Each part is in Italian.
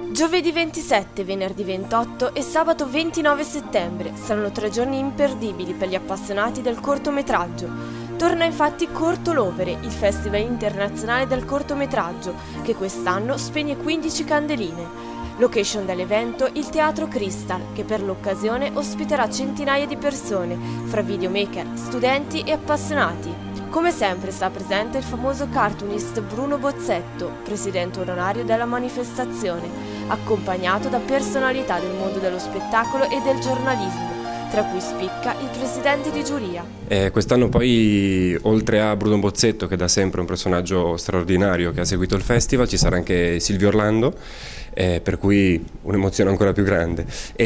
Giovedì 27, venerdì 28 e sabato 29 settembre saranno 3 giorni imperdibili per gli appassionati del cortometraggio. Torna infatti Corto Lovere, il Festival internazionale del cortometraggio, che quest'anno spegne 15 candeline. Location dell'evento il Teatro Crystal, che per l'occasione ospiterà centinaia di persone, fra videomaker, studenti e appassionati. Come sempre sta presente il famoso cartoonist Bruno Bozzetto, presidente onorario della manifestazione, accompagnato da personalità del mondo dello spettacolo e del giornalismo, tra cui spicca il presidente di giuria. Quest'anno poi, oltre a Bruno Bozzetto, che da sempre è un personaggio straordinario che ha seguito il festival, ci sarà anche Silvio Orlando, per cui un'emozione ancora più grande.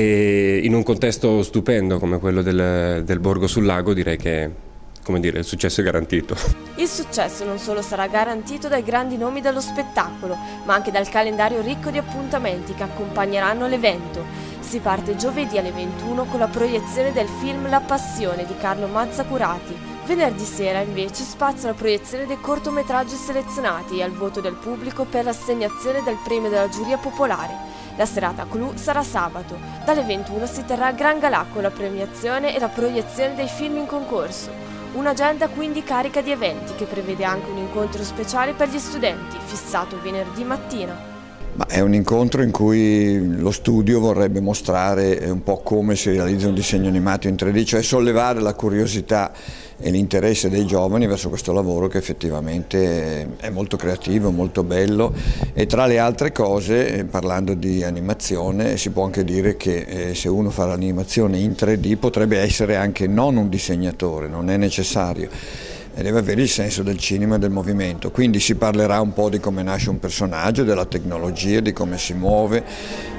E in un contesto stupendo come quello del Borgo sul Lago, direi che il successo è garantito. Il successo non solo sarà garantito dai grandi nomi dello spettacolo, ma anche dal calendario ricco di appuntamenti che accompagneranno l'evento. Si parte giovedì alle 21 con la proiezione del film La Passione di Carlo Mazzacurati. Venerdì sera invece spazio alla proiezione dei cortometraggi selezionati e al voto del pubblico per l'assegnazione del premio della giuria popolare. La serata clou sarà sabato. Dalle 21 si terrà Gran Galà con la premiazione e la proiezione dei film in concorso. Un'agenda quindi carica di eventi che prevede anche un incontro speciale per gli studenti, fissato venerdì mattina. Ma è un incontro in cui lo studio vorrebbe mostrare un po' come si realizza un disegno animato in 3D, cioè sollevare la curiosità e l'interesse dei giovani verso questo lavoro che effettivamente è molto creativo, molto bello, e tra le altre cose, parlando di animazione, si può anche dire che se uno fa l'animazione in 3D potrebbe essere anche non un disegnatore, non è necessario. E deve avere il senso del cinema e del movimento, quindi si parlerà un po' di come nasce un personaggio, della tecnologia, di come si muove,